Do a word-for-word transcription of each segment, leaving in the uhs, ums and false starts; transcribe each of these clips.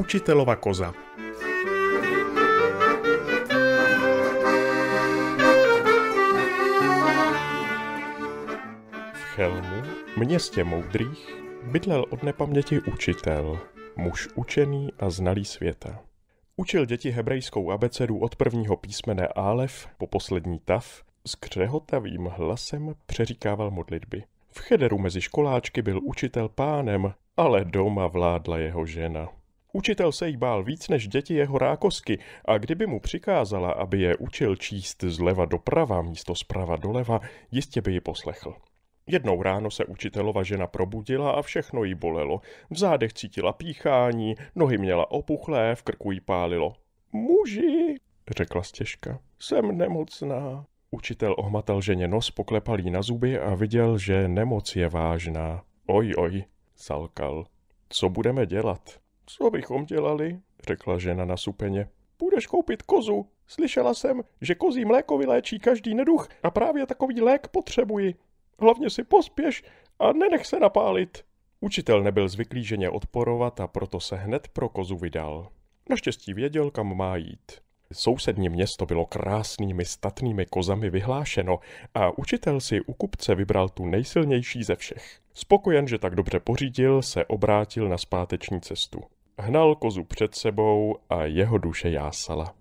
Učitelova koza. V Chelmu, městě moudrých, bydlel od nepaměti učitel, muž učený a znalý světa. Učil děti hebrejskou abecedu od prvního písmene Álef po poslední Tav, s křehotavým hlasem přeříkával modlitby. V cheder mezi školáčky byl učitel pánem, ale doma vládla jeho žena. Učitel se jí bál víc než děti jeho rákosky a kdyby mu přikázala, aby je učil číst zleva doprava místo zprava doleva, jistě by ji poslechl. Jednou ráno se učitelova žena probudila a všechno jí bolelo. V zádech cítila píchání, nohy měla opuchlé, v krku jí pálilo. Muži, řekla stěžka, jsem nemocná. Učitel ohmatal ženě nos, poklepal jí na zuby a viděl, že nemoc je vážná. Oj, oj, salkal. Co budeme dělat? Co bychom dělali? Řekla žena nasupeně. Půjdeš koupit kozu. Slyšela jsem, že kozí mléko vyléčí každý neduch a právě takový lék potřebuji. Hlavně si pospěš a nenech se napálit. Učitel nebyl zvyklý ženě odporovat a proto se hned pro kozu vydal. Naštěstí věděl, kam má jít. Sousední město bylo krásnými statnými kozami vyhlášeno a učitel si u kupce vybral tu nejsilnější ze všech. Spokojen, že tak dobře pořídil, se obrátil na zpáteční cestu. Hnal kozu před sebou a jeho duše jásala.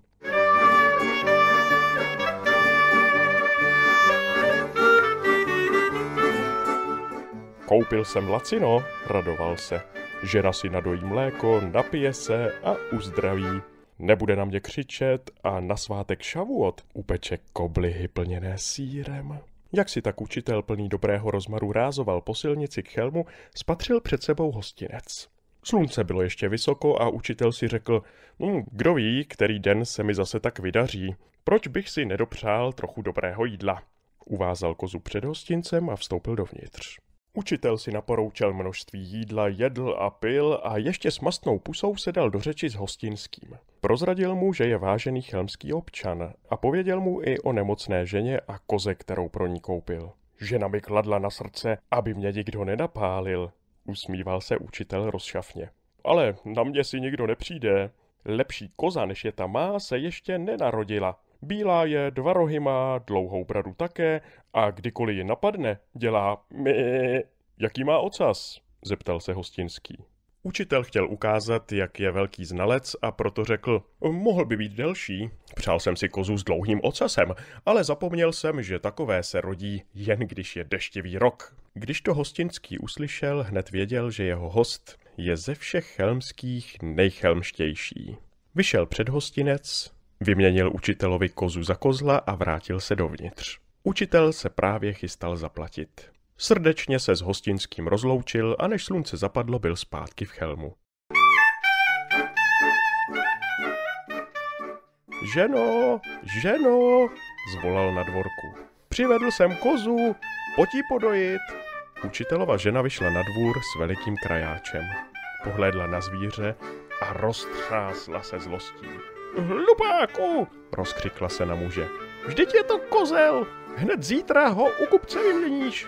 Koupil jsem lacino, radoval se. Žena si nadojí mléko, napije se a uzdraví. Nebude na mě křičet a na svátek Šavuot upeče koblihy plněné sýrem. Jak si tak učitel plný dobrého rozmaru rázoval po silnici k Chelmu, spatřil před sebou hostinec. Slunce bylo ještě vysoko a učitel si řekl, hm, kdo ví, který den se mi zase tak vydaří. Proč bych si nedopřál trochu dobrého jídla? Uvázal kozu před hostincem a vstoupil dovnitř. Učitel si naporoučel množství jídla, jedl a pil a ještě s mastnou pusou se dal do řeči s hostinským. Prozradil mu, že je vážený chelmský občan a pověděl mu i o nemocné ženě a koze, kterou pro ní koupil. Žena mi kladla na srdce, aby mě nikdo nenapálil, usmíval se učitel rozšafně. Ale na mě si nikdo nepřijde. Lepší koza, než je ta má, se ještě nenarodila. Bílá je, dva rohy má, dlouhou bradu také a kdykoliv ji napadne, dělá my. Jaký má ocas? Zeptal se hostinský. Učitel chtěl ukázat, jak je velký znalec a proto řekl, mohl by být delší. Přál jsem si kozu s dlouhým ocasem, ale zapomněl jsem, že takové se rodí jen když je deštivý rok. Když to hostinský uslyšel, hned věděl, že jeho host je ze všech chelmských nejchelmštější. Vyšel před hostinec, vyměnil učitelovi kozu za kozla a vrátil se dovnitř. Učitel se právě chystal zaplatit. Srdečně se s hostinským rozloučil a než slunce zapadlo, byl zpátky v Chelmu. Ženo, ženo, zvolal na dvorku. Přivedl jsem kozu, pojď ji podojit. Učitelova žena vyšla na dvůr s velikým krajáčem. Pohlédla na zvíře a roztřásla se zlostí. Hlupáku, rozkřikla se na muže. Vždyť je to kozel, hned zítra ho u kupce vyměníš.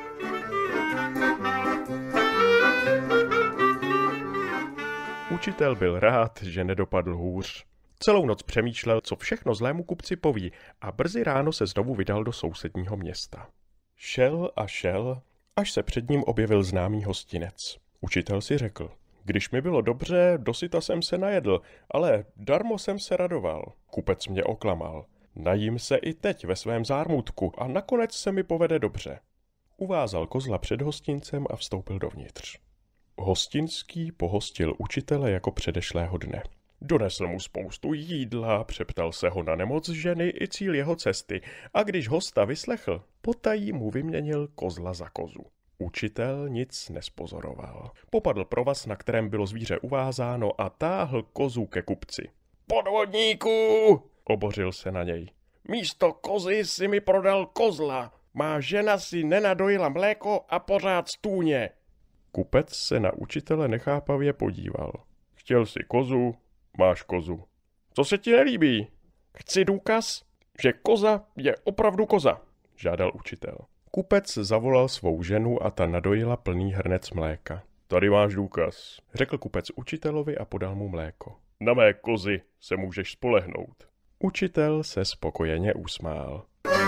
Učitel byl rád, že nedopadl hůř. Celou noc přemýšlel, co všechno zlému kupci poví a brzy ráno se znovu vydal do sousedního města. Šel a šel, až se před ním objevil známý hostinec. Učitel si řekl, když mi bylo dobře, dosyta jsem se najedl, ale darmo jsem se radoval. Kupec mě oklamal. Najím se i teď ve svém zármutku a nakonec se mi povede dobře. Uvázal kozla před hostincem a vstoupil dovnitř. Hostinský pohostil učitele jako předešlého dne. Donesl mu spoustu jídla, přeptal se ho na nemoc ženy i cíl jeho cesty a když hosta vyslechl, potají mu vyměnil kozla za kozu. Učitel nic nespozoroval. Popadl provaz, na kterém bylo zvíře uvázáno a táhl kozu ke kupci. Podvodníku, obořil se na něj. Místo kozy si mi prodal kozla. Má žena si nenadojila mléko a pořád stůně. Kupec se na učitele nechápavě podíval. Chtěl si kozu, máš kozu. Co se ti nelíbí? Chci důkaz, že koza je opravdu koza, žádal učitel. Kupec zavolal svou ženu a ta nadojila plný hrnec mléka. Tady máš důkaz, řekl kupec učitelovi a podal mu mléko. Na mé kozy se můžeš spolehnout. Učitel se spokojeně usmál.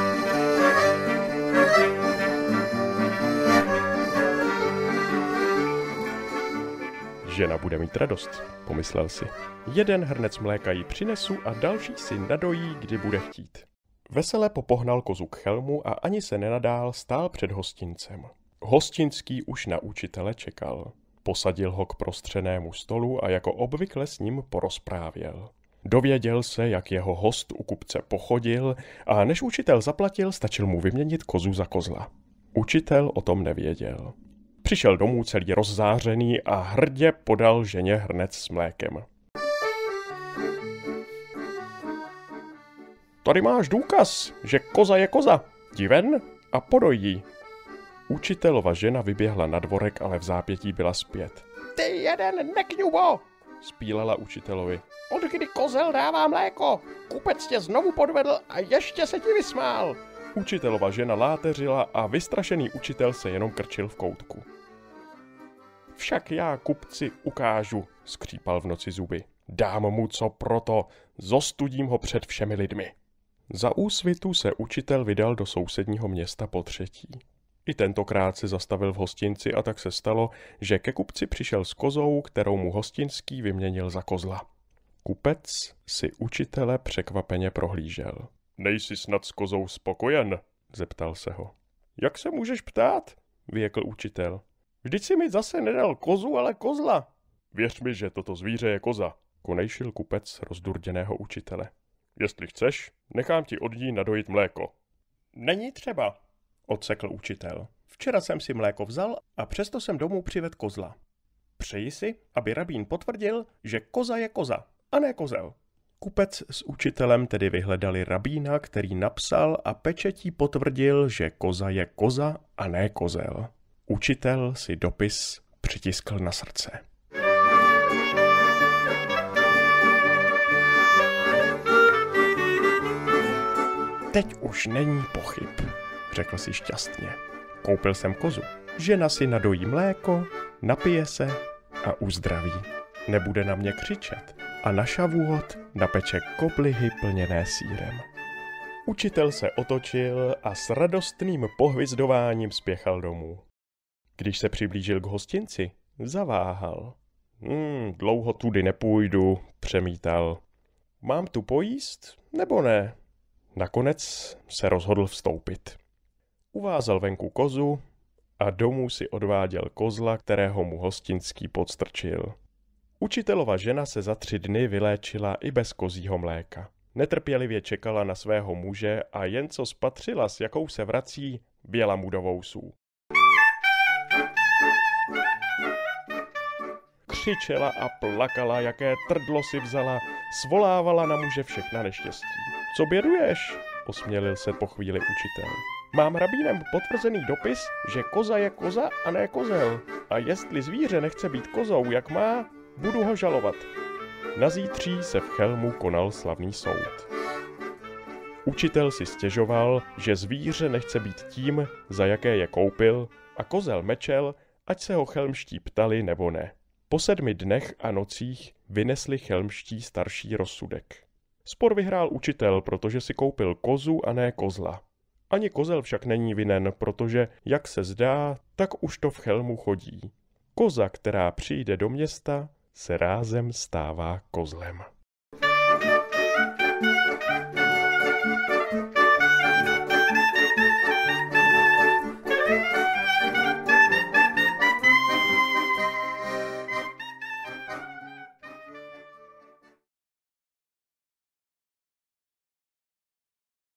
Žena bude mít radost, pomyslel si. Jeden hrnec mléka jí přinesu a další si nadojí, kdy bude chtít. Vesele popohnal kozu k chelmu a ani se nenadál stál před hostincem. Hostinský už na učitele čekal. Posadil ho k prostřenému stolu a jako obvykle s ním porozprávěl. Dověděl se, jak jeho host u kupce pochodil a než učitel zaplatil, stačil mu vyměnit kozu za kozla. Učitel o tom nevěděl. Přišel domů celý rozzářený a hrdě podal ženě hrnec s mlékem. Tady máš důkaz, že koza je koza. Jdi ven a podoj jí. Učitelova žena vyběhla na dvorek, ale v zápětí byla zpět. Ty jeden nekňubo, spílela učitelovi. Od kdy kozel dává mléko? Kupec tě znovu podvedl a ještě se ti vysmál. Učitelova žena láteřila a vystrašený učitel se jenom krčil v koutku. Však já kupci ukážu, skřípal v noci zuby. Dám mu co proto, zostudím ho před všemi lidmi. Za úsvitu se učitel vydal do sousedního města potřetí. I tentokrát se zastavil v hostinci a tak se stalo, že ke kupci přišel s kozou, kterou mu hostinský vyměnil za kozla. Kupec si učitele překvapeně prohlížel. Nejsi snad s kozou spokojen? Zeptal se ho. Jak se můžeš ptát? Vyjekl učitel. Vždyť si mi zase nedal kozu, ale kozla. Věř mi, že toto zvíře je koza, konejšil kupec rozdurděného učitele. Jestli chceš, nechám ti od ní nadojit mléko. Není třeba, odsekl učitel. Včera jsem si mléko vzal a přesto jsem domů přivedl kozla. Přeji si, aby rabín potvrdil, že koza je koza, a ne kozel. Kupec s učitelem tedy vyhledali rabína, který napsal a pečetí potvrdil, že koza je koza a ne kozel. Učitel si dopis přitiskl na srdce. Teď už není pochyb, řekl si šťastně. Koupil jsem kozu. Žena si nadojí mléko, napije se a uzdraví. Nebude na mě křičet a na šavůot napeče koblihy plněné sýrem. Učitel se otočil a s radostným pohvizdováním spěchal domů. Když se přiblížil k hostinci, zaváhal. Hmm, dlouho tudy nepůjdu, přemítal. Mám tu pojíst, nebo ne? Nakonec se rozhodl vstoupit. Uvázal venku kozu a domů si odváděl kozla, kterého mu hostinský podstrčil. Učitelova žena se za tři dny vyléčila i bez kozího mléka. Netrpělivě čekala na svého muže a jen co spatřila, s jakou se vrací, věla mu do vousů. Křičela a plakala, jaké trdlo si vzala, svolávala na muže všechna neštěstí. Co běduješ? Osmělil se po chvíli učitel. Mám rabínem potvrzený dopis, že koza je koza a ne kozel. A jestli zvíře nechce být kozou, jak má, budu ho žalovat. Na zítří se v Chelmu konal slavný soud. Učitel si stěžoval, že zvíře nechce být tím, za jaké je koupil, a kozel mečel, ať se ho chelmští ptali nebo ne. Po sedmi dnech a nocích vynesli chelmští starší rozsudek. Spor vyhrál učitel, protože si koupil kozu a ne kozla. Ani kozel však není vinen, protože, jak se zdá, tak už to v Chelmu chodí. Koza, která přijde do města, se rázem stává kozlem.